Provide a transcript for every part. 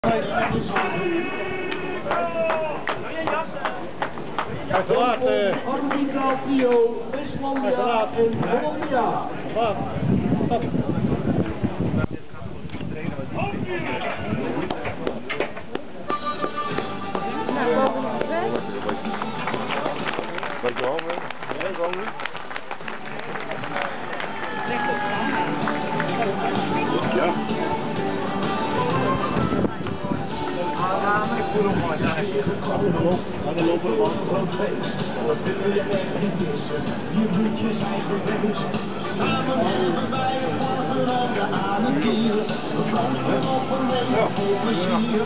Arbitral trio, Westlandia en Hollandia. Dan lopen we gewoon feest. Wat wil je ergens? Je moet je eigen wees. Samen hebben wij een Hollandia aan het kier. We gaan op een leven vol plezier.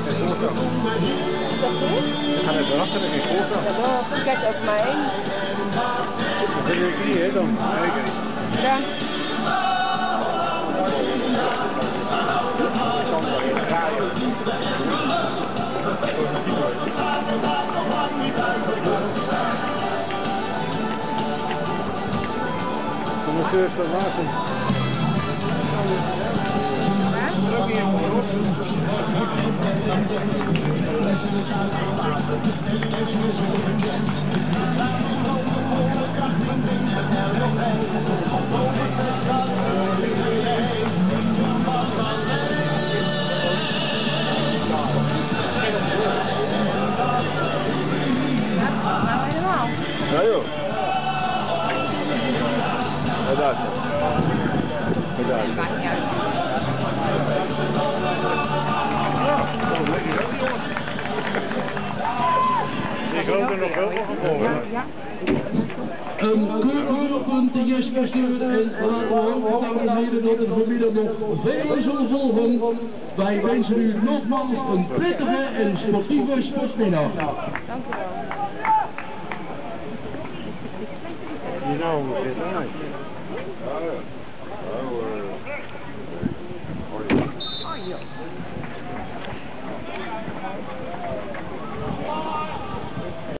Is dat goed? Ik ga net erachter en geen voorstel. Ja, dan kijk over mij heen. Dat weet ik niet, hè, dan. Nee, ik niet. Ja. Kom maar eerst wat water. Ja joh. Ja, daar is het. Ja, daar is het. Maakt niet uit. Ik hoop er nog heel veel gevolgen. Ja. Een keurig doelpunt, Jesper Steur, en laten we hopen, dames en heren, dat er vanmiddag nog vele zullen volgen. Wij wensen u nogmaals een prettige en sportieve sportmiddag. Dank u wel. You know,